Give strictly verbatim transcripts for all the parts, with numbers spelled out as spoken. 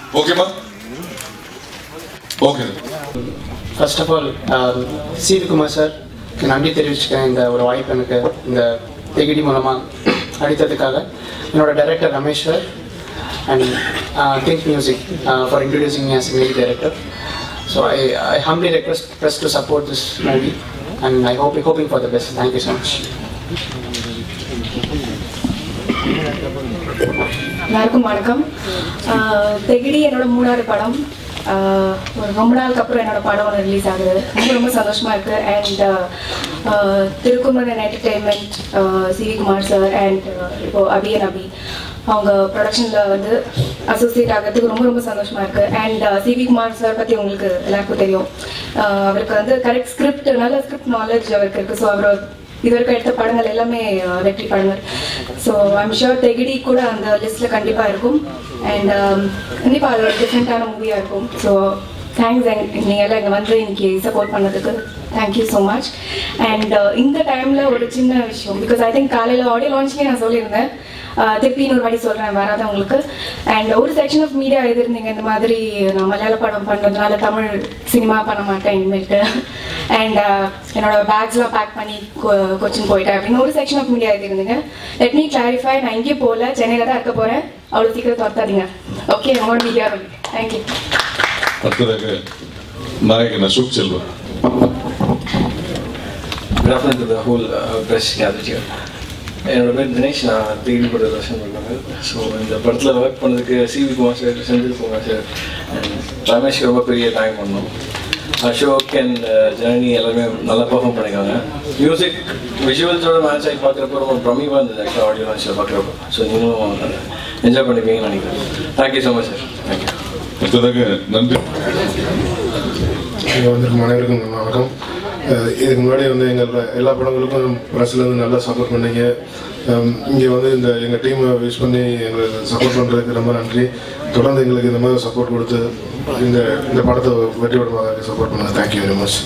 ஓகேமா? Okay. First of all C V Kumar sir நன்றி தெரிவிச்சுக்கிறேன் இந்த ஒரு வாய்ப்பு எனக்கு இந்த தெகிடி மூலமாக அளித்ததுக்காக. என்னோட director Ramesh sir and uh, Think Music uh, for introducing me as a movie director. So I, I humbly request press to support this movie and I hope hoping for the best. Thank you so much. எல்லாருக்கும் வணக்கம். தெகிடி என்னோட மூணாவது படம். ஒரு ரொம்ப நாளுக்கு அப்புறம் என்னோட படம் ஒன்று ரிலீஸ் ஆகுது. ரொம்ப ரொம்ப சந்தோஷமாக இருக்குது. And Thirukumaran entertainment, C V Kumar sir and இப்போது அபி அண்ட் அபி அவங்க ப்ரொடக்ஷனில் வந்து அசோசியேட் ஆகிறதுக்கு ரொம்ப ரொம்ப சந்தோஷமாக இருக்குது. And C V Kumar sir பற்றி உங்களுக்கு எல்லாருக்கும் தெரியும். அவருக்கு வந்து கரெக்ட் ஸ்கிரிப்ட், நல்ல ஸ்கிரிப்ட் நாலேஜ் அவருக்கு இருக்குது. ஸோ அவர் இது வரைக்கும் எடுத்த படங்கள் எல்லாமே வெற்றி படங்கள். ஸோ ஐம் ஷுர் தெகிடி கூட அந்த லிஸ்ட்டில் கண்டிப்பாக இருக்கும். அண்ட் கண்டிப்பாக அது ஒரு டிஃப்ரெண்ட்டான மூவியாக இருக்கும். ஸோ தேங்க்ஸ் அண்ட் நீங்கள் எல்லாம் இங்கே வந்து இன்னைக்கு சப்போர்ட் பண்ணதுக்கு தேங்க்யூ ஸோ மச். அண்ட் இந்த டைமில் ஒரு சின்ன விஷயம், பிகாஸ் ஐ திங்க் காலையில் ஆடியோ லான்ச்லேயே நான் சொல்லியிருந்தேன், திருப்பி இன்னொரு வாட்டி சொல்கிறேன் வராதவங்களுக்கு. அண்ட் ஒரு செக்ஷன் ஆஃப் மீடியா எதிர்ந்தீங்க இந்த மாதிரி நான் மலையாள படம் பண்ணுறதுனால தமிழ் சினிமா பண்ண மாட்டேன் இனிமேல்ட்டு, அண்ட் என்னோட பேக்ஸ்லாம் பேக் பண்ணி கொச்சின் போயிட்டேன் அப்படின்னு ஒரு செக்ஷன் ஆஃப் மீடியா எதிர்ந்தீங்க. லெட் மீ கிளாரிஃபை, நான் எங்கேயும் போகல, சென்னையில் தான் இருக்க போகிறேன். அவ்வளோ சீக்கிரம் துரத்தாதீங்க. ஓகே, என்னோட மீடியா பண்ணி தேங்க்யூ. அடுத்ததாக நாயகன் Ashok Selva. Good afternoon to the whole uh, press gathered here. என்னோட பேர் தினேஷ், நான் தெகிடி படம் தர்ஷன் பண்ணுறாங்க. ஸோ இந்த படத்தில் ஒர்க் பண்ணதுக்கு C V Kumar sir, Senthil Kumar sir and Ramesh ரொம்ப பெரிய தேங்க் பண்ணோம். அசோக் அண்ட் ஜனனி எல்லாருமே நல்லா பர்ஃபார்ம் பண்ணியிருக்காங்க. மியூசிக் விஷுவல்ஸோட மேட்ச் ஆகி பார்க்குறப்ப ரொம்ப பிரமிப்பாக இருந்தது ஆக்சுவலாக ஆடியோ லான்ச்சில் பார்க்குறப்போ. ஸோ நீங்களும் என்ஜாய் பண்ணிப்பீங்கன்னு நினைக்கிறேன். Thank you so much sir. Thank you. அடுத்ததாக நன்றி. இங்கே வந்திருக்கும் அனைவருக்கும் வணக்கம். இதுக்கு முன்னாடி வந்து எங்கள் எல்லா படங்களுக்கும் ப்ரெஸ்லேருந்து நல்லா சப்போர்ட் பண்ணீங்க. இங்கே வந்து இந்த எங்கள் டீமை விஷ் பண்ணி எங்களுக்கு சப்போர்ட் பண்ணுறதுக்கு ரொம்ப நன்றி. தொடர்ந்து எங்களுக்கு இந்த மாதிரி சப்போர்ட் கொடுத்து இந்த இந்த படத்தை வெற்றி படமாக சப்போர்ட் பண்ணுங்க. Thank you very much.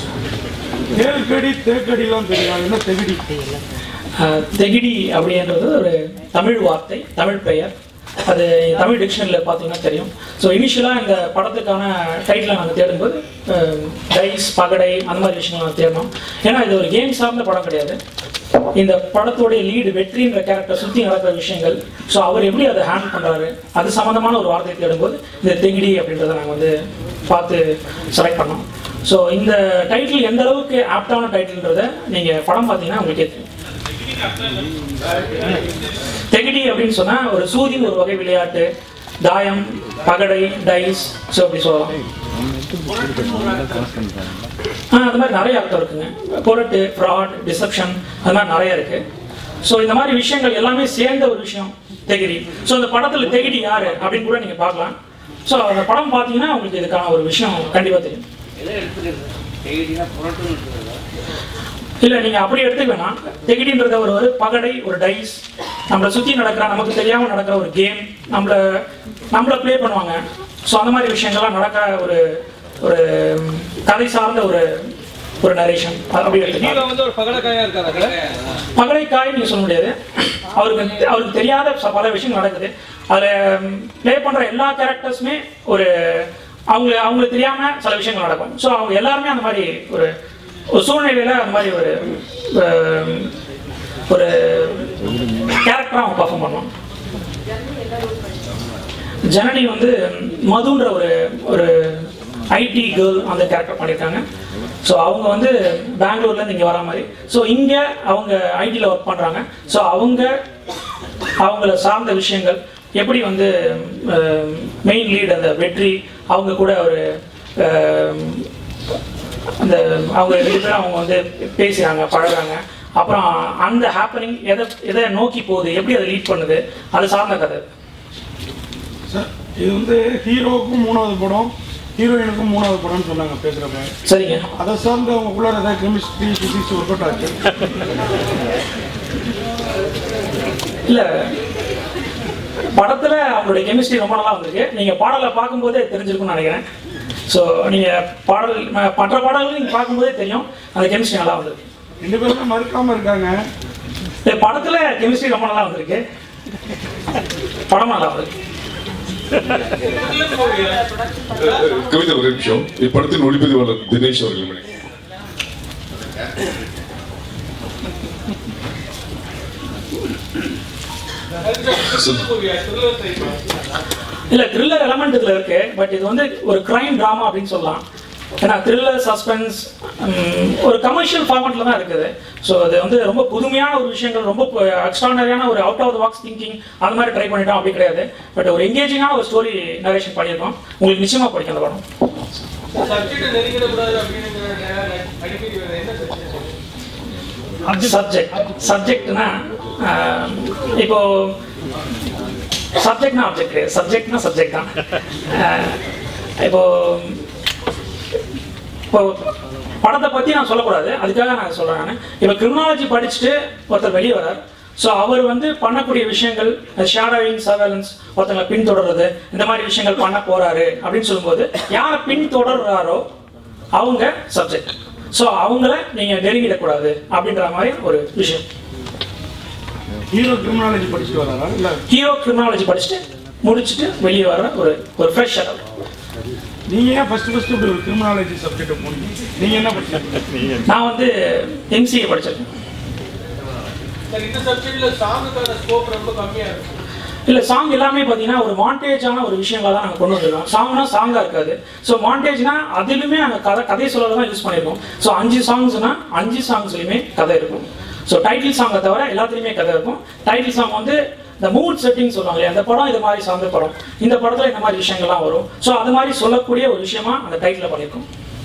தெகிடி அப்படின்றது ஒரு தமிழ் வார்த்தை, தமிழ் பெயர். அது தமிழ் டிக்ஷனரியில் பார்த்தீங்கன்னா தெரியும். ஸோ இனிஷியலாக இந்த படத்துக்கான டைட்டிலை நாங்கள் தேடும்போது டைஸ், பகடை அந்த மாதிரி விஷயங்கள் நாங்கள் தேடணும். ஏன்னா இது ஒரு கேம் சார்ந்த படம் கிடையாது. இந்த படத்தோடைய லீடு வெற்றின்ற கேரக்டர் சுற்றி நடக்கிற விஷயங்கள், ஸோ அவர் எப்படி அதை ஹேண்டில் பண்ணுறாரு அது சம்மந்தமான ஒரு வார்த்தையை தேடும்போது இந்த தெகிடி அப்படின்றத நாங்கள் வந்து பார்த்து செலக்ட் பண்ணோம். ஸோ இந்த டைட்டில் எந்த அளவுக்கு ஆப்டான டைட்டில்ன்றதை நீங்கள் படம் பார்த்தீங்கன்னா உங்களுக்கே தெரியும். தெகிடி அப்படின்னு சொன்னா ஒரு சூதின் ஒரு வகை விளையாட்டு, தாயம், பகடை, டைஸ், ஸோ அப்படி சொல்லலாம். ஆ அது மாதிரி நிறைய அர்த்தம் இருக்குங்க. பொருட்டு, ஃப்ராட், டிசப்ஷன், அது மாதிரி நிறைய இருக்கு. ஸோ இந்த மாதிரி விஷயங்கள் எல்லாமே சேர்ந்த ஒரு விஷயம் தெகிடி. ஸோ இந்த படத்தில் தெகிடி யாரு அப்படின்னு கூட நீங்க பார்க்கலாம். ஸோ அந்த படம் பார்த்தீங்கன்னா உங்களுக்கு இதுக்கான ஒரு விஷயம் கண்டிப்பாக தெரியும். இல்லை நீங்கள் அப்படி எடுத்துக்க வேணாம். தெகிடின்றத ஒரு ஒரு பகடை, ஒரு டைஸ், நம்மளை சுற்றி நடக்கிற நமக்கு தெரியாமல் நடக்கிற ஒரு கேம், நம்மளை நம்மளை ப்ளே பண்ணுவாங்க. ஸோ அந்த மாதிரி விஷயங்கள்லாம் நடக்கிற ஒரு ஒரு கதை சார்ந்த ஒரு ஒரு நரேஷன். அப்படி எடுத்துக்கலாம். பகடைக்காய் நீங்கள் சொல்ல முடியாது. அவருக்கு அவருக்கு தெரியாத பல விஷயங்கள் நடக்குது. அதில் ப்ளே பண்ணுற எல்லா கேரக்டர்ஸுமே ஒரு அவங்க அவங்களுக்கு தெரியாமல் சில விஷயங்கள் நடக்கும். ஸோ அவங்க எல்லாருமே அந்த மாதிரி ஒரு ஒரு சூழ்நிலையில் அந்த மாதிரி ஒரு ஒரு கேரக்டராக அவங்க பர்ஃபார்ம் பண்ணுவோம். ஜனனி வந்து மதுன்ற ஒரு ஒரு ஐடி கேர்ள் அந்த கேரக்டர் பண்ணியிருக்காங்க. ஸோ அவங்க வந்து பெங்களூர்லேருந்து இங்கே வர மாதிரி. ஸோ இங்கே அவங்க ஐடியில் ஒர்க் பண்ணுறாங்க. ஸோ அவங்க அவங்கள சார்ந்த விஷயங்கள் எப்படி வந்து மெயின் லீட் அந்த வெற்றி அவங்க கூட ஒரு அந்த அவங்க ரெண்டு பேரும் அவங்க வந்து பேசுகிறாங்க, பழகிறாங்க. அப்புறம் அந்த ஹேப்பனிங் எதை எதை நோக்கி போகுது, எப்படி அதை லீட் பண்ணுது, அது சார்ந்த கதை. சார் இது வந்து ஹீரோவுக்கும் மூணாவது படம், ஹீரோயினுக்கும் மூணாவது படம்னு சொன்னாங்க பேசுகிறப்ப. சரிங்க. அதை சார்ந்து அவங்களுக்குள்ள ஏதாவது கெமிஸ்ட்ரி, ஃபிசிக்ஸ் ஒர்க் அவுட் ஆச்சு? இல்லை, படத்தில் அவங்களுடைய கெமிஸ்ட்ரி ரொம்ப நல்லா வந்திருக்கு. நீங்கள் பாடலை பார்க்கும்போதே தெரிஞ்சிருக்கும்னு நினைக்கிறேன். ஸோ நீங்கள் பாடல் மற்ற பாடல்கள் நீங்கள் பார்க்கும்போதே தெரியும் அந்த கெமிஸ்ட்ரி நல்லா வந்திருக்கு. ரெண்டு பேருமே மறுக்காமல் இருக்காங்க. படத்தில் கெமிஸ்ட்ரி ரொம்ப நல்லா வந்திருக்கு. படம் நல்லா வந்திருக்கு. கவிதை ஒரு நிமிஷம். இப்படத்தின் ஒளிப்பதிவாளர் தினேஷ் அவர்கள். இல்ல த்ரில்லர் எலமெண்ட் இதுல இருக்கு, பட் இது வந்து ஒரு கிரைம் டிராமா அப்படின்னு சொல்லலாம். ஏன்னா த்ரில்லர் சஸ்பென்ஸ் ஒரு கமர்ஷியல் ஃபார்மேட்ல தான் இருக்குது. ஸோ அது வந்து ரொம்ப புதுமையான ஒரு விஷயங்கள், ரொம்ப எக்ஸ்ட்ரானரியான ஒரு out of the box thinking அந்த மாதிரி ட்ரை பண்ணிட்டோம் அப்படி கிடையாது. பட் ஒரு எங்கேஜிங்கான ஒரு ஸ்டோரி நரேஷன் பண்ணியிருக்கோம். உங்களுக்கு நிச்சயமா பிடிக்கும் அந்த படம். சப்ஜெக்ட் சப்ஜெக்ட்னா இப்போ சப்ஜெக்ட்னா ஆப்ஜெக்ட் கிடையாது, சப்ஜெக்ட்னா சப்ஜெக்ட் தான். இப்போ இப்போ படத்தை பற்றி நான் சொல்லக்கூடாது, அதுக்காக நான் சொல்கிறேன். நான் இப்போ கிரிமினாலஜி படிச்சுட்டு ஒருத்தர் வெளியே வரார். ஸோ அவர் வந்து பண்ணக்கூடிய விஷயங்கள் ஷேடோவிங், சர்வேலன்ஸ், ஒருத்தங்களை பின்தொடர்றது, இந்த மாதிரி விஷயங்கள் பண்ண போகிறாரு அப்படின்னு சொல்லும்போது யாரை பின்தொடர்றாரோ அவங்க சப்ஜெக்ட். ஸோ அவங்கள நீங்கள் நெருங்கிடக்கூடாது அப்படின்ற மாதிரி ஒரு விஷயம். ஹீரோ கிரிமினாலஜி படிச்சுட்டு வராரா இல்லை ஹீரோ கிரிமினாலஜி படிச்சுட்டு முடிச்சுட்டு வெளியே வர ஒரு ஒரு ஃப்ரெஷ் ஷேடோ. நீங்கள் ஏன் ஃபர்ஸ்ட் ஃபர்ஸ்ட் ஒரு கிரிமினாலஜி சப்ஜெக்ட் போனீங்க? நீங்கள் என்ன படிச்சீங்க? நான் வந்து எம்சிஏ படிச்சிருக்கேன். இந்த சப்ஜெக்ட்ல சாங்குக்கான ஸ்கோப் ரொம்ப கம்மியா இருக்கு. இல்லை சாங் எல்லாமே பார்த்தீங்கன்னா ஒரு மாண்டேஜான ஒரு விஷயங்களை தான் நாங்கள் கொண்டு வந்துருக்கோம். சாங்னா சாங்காக இருக்காது. ஸோ மாண்டேஜ்னா அதிலுமே நாங்கள் கதை கதை சொல்ல தான் யூஸ் பண்ணியிருக்கோம். ஸோ அஞ்சு சாங்ஸ்னா அஞ்சு சாங்ஸ்லையுமே கதை இருக்கும். ஸோ டைட்டில் சாங்கை தவிர எல்லாத்துலேயுமே கதை இருக்கும். டைட்டில் சாங் வந்து இந்த மூட் செட்டிங் சொல்லுவாங்க, அந்த படம் இது மாதிரி சார்ந்த படம், இந்த படத்தில் இந்த மாதிரி விஷயங்கள்லாம் வரும். ஸோ அது மாதிரி சொல்லக்கூடிய ஒரு விஷயமா அந்த டைட்டில் பண்ணியிருக்கோம்.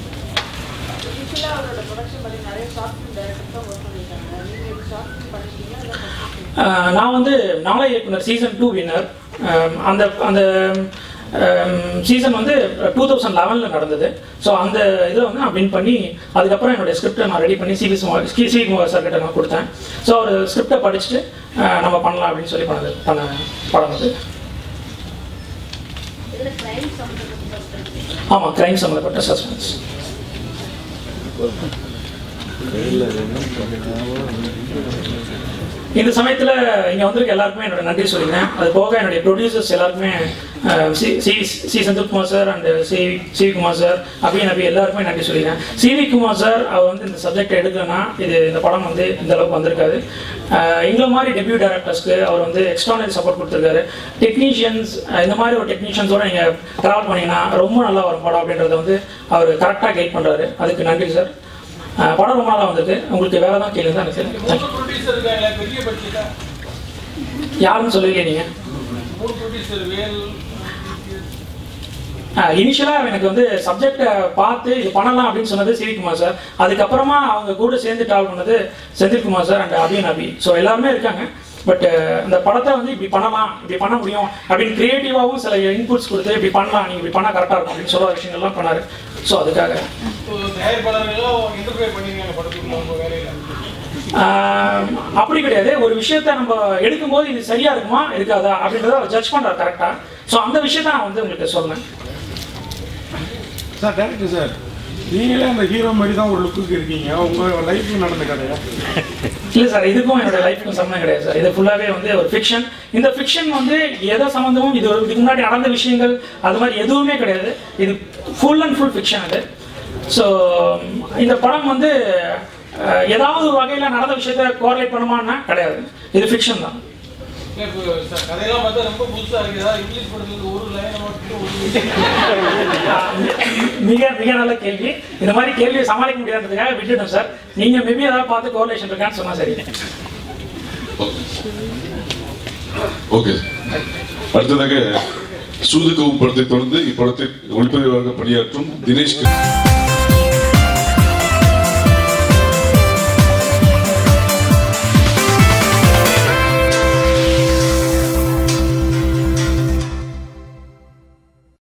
நான் வந்து நாளை இயக்குனர் சீசன் டூ வின்னர். அந்த அந்த சீசன் வந்து டூ தௌசண்ட் லெவனில் நடந்தது. ஸோ அந்த இதில் வந்து நான் வின் பண்ணி அதுக்கப்புறம் என்னுடைய ஸ்கிரிப்டை நான் ரெடி பண்ணி சிவி சிவி குமார் சார் கிட்ட நான் கொடுத்தேன். ஸோ அவர் ஸ்கிரிப்டை படிச்சுட்டு நம்ம பண்ணலாம் அப்படின்னு சொல்லி பண்ணது பண்ண படம் அது. ஆமாம், கிரைம் சம்மந்தப்பட்ட சஸ்பென்ஸ். இந்த சமயத்தில் இங்கே வந்திருக்க எல்லாருக்குமே என்னோட நன்றி சொல்லிக்கிறேன். அது போக என்னுடைய ப்ரொடியூசர்ஸ் எல்லாருக்குமே C C C Senthilkumar sir and C CV Kumar sir Abin Abhi எல்லாருக்குமே நன்றி சொல்லிக்கிறேன். சிவி குமார் சார் அவர் வந்து இந்த சப்ஜெக்ட் எடுக்கலன்னா இது இந்த படம் வந்து இந்த அளவுக்கு வந்திருக்காது. எங்களை மாதிரி டெபியூ டைரக்டர்ஸ்க்கு அவர் வந்து எக்ஸ்ட்ரானரி சப்போர்ட் கொடுத்துருக்காரு. டெக்னீஷியன்ஸ் இந்த மாதிரி ஒரு டெக்னீஷியன்ஸோடு நீங்கள் ட்ராவல் பண்ணிங்கன்னா ரொம்ப நல்லா வரும் படம் அப்படின்றத வந்து அவர் கரெக்டாக கைட் பண்ணுறாரு. அதுக்கு நன்றி சார். படம் ரொம்ப நாளாக வந்திருக்கு. உங்களுக்கு வேறு தான் கேள்வி தான் எனக்கு யாருன்னு சொல்லுவீங்க நீங்கள்? இனிஷியலாக எனக்கு வந்து சப்ஜெக்டை பார்த்து இது பண்ணலாம் அப்படின்னு சொன்னது சிவிகுமார் சார். அதுக்கப்புறமா அவங்க கூட சேர்ந்து ட்ராவல் பண்ணது Senthilkumar sir and Abin Abhi. So எல்லாருமே இருக்காங்க. பட் இந்த படத்தை வந்து இப்படி பண்ணலாம், இப்படி பண்ண முடியும் அப்படின்னு கிரியேட்டிவாகவும் சில இன்புட்ஸ் கொடுத்து இப்படி பண்ணலாம், நீங்கள் இப்படி பண்ணால் கரெக்டாக இருக்கும் அப்படின்னு சொல்ல விஷயங்கள்லாம் பண்ணார். ஸோ அதுக்காக அப்படி கிடையாது. ஒரு விஷயத்த நம்ம எடுக்கும்போது இது சரியா இருக்குமா இருக்காதா அப்படின்றத அவர் ஜட்ஜ் பண்றாரு கரெக்டா. ஸோ அந்த விஷயத்த நான் வந்து உங்களுக்கு சொன்னேன். சார் டேரக்டர் சார், நீங்களே அந்த ஹீரோ மாதிரி தான் ஒரு லுக்குக்கு இருக்கீங்க. உங்க லைஃப்ல நடந்த கதையா? இல்லை சார், இதுக்கும் என்னோட லைஃப்க்கும் சம்மந்தம் கிடையாது சார். இது ஃபுல்லாகவே வந்து ஒரு ஃபிக்ஷன். இந்த ஃபிக்ஷன் வந்து எதை சம்மந்தமும் இது இதுக்கு முன்னாடி நடந்த விஷயங்கள் அது மாதிரி எதுவுமே கிடையாது. இது ஃபுல் அண்ட் ஃபுல் ஃபிக்ஷன் அது. ஸோ இந்த படம் வந்து ஏதாவது ஒரு வகையில் நடந்த விஷயத்த கோரிலேட் பண்ணுமான்னா கிடையாது. இது ஃபிக்ஷன் தான். மிக மிக நல்ல கேள்வி. இந்த மாதிரி கேள்வியை சமாளிக்க முடியாததுக்காக விட்டுட்டோம் சார். நீங்க மேபி ஏதாவது பார்த்து கோரிலேஷன் இருக்கான்னு சொன்னா சரி. ஓகே. அடுத்ததாக சூதுகவும் படத்தை தொடர்ந்து இப்படத்தில் ஒளிப்பதிவாக பணியாற்றும் தினேஷ்